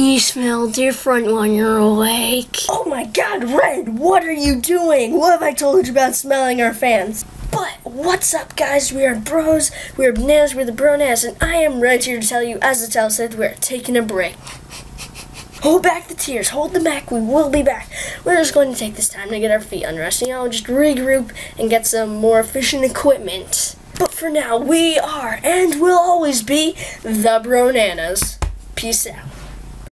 You smell different when you're awake. Oh my god, Red, what are you doing? What have I told you about smelling our fans? But what's up, guys? We are bros, we are bananas, we're the Bronanas, and I am Red here to tell you, as the title said, we're taking a break. Hold back the tears, hold them back, we will be back. We're just going to take this time to get our feet under us, just regroup and get some more efficient equipment. But for now, we are, and will always be, the Bronanas. Peace out.